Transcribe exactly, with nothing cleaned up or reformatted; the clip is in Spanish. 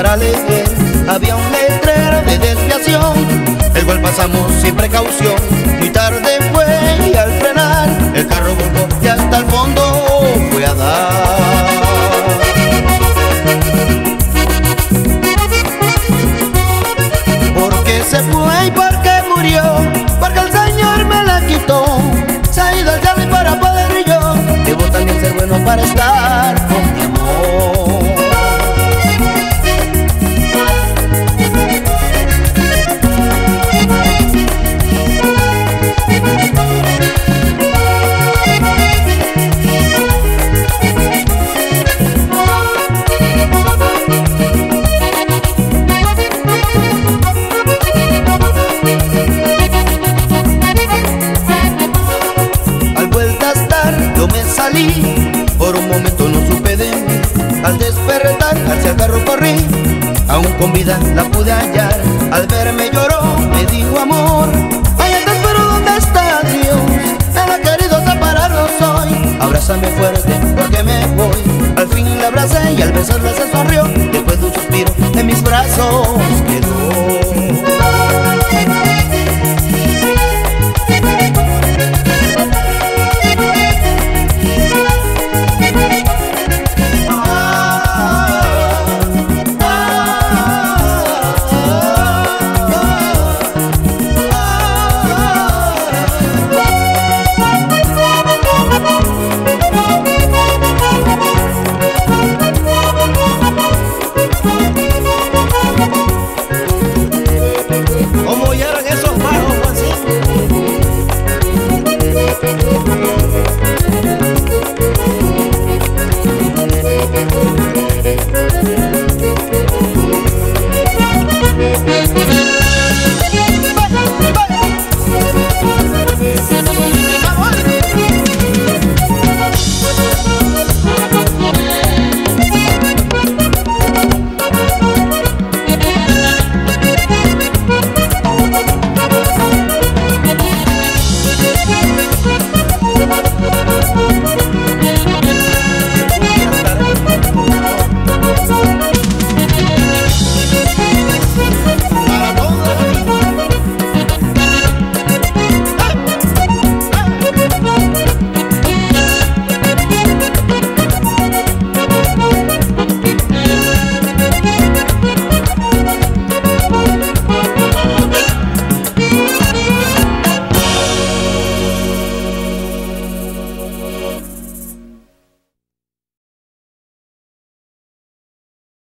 para leer. Había un letrero de desviación, el cual pasamos sin precaución. Muy tarde fue y al frenar el carro volcó y hasta el fondo fue a dar. ¿Por qué se fue y por qué murió? Porque el Señor me la quitó. Se ha ido al cielo y para poder yo debo también ser bueno para estar con mi amor. Yo me salí, por un momento no supe de mí. Al despertar hacia el carro corrí, aún con vida la pude hallar. Al verme lloró, me dijo amor, allá te espero donde está Dios. Él ha querido separarnos hoy, abrázame fuerte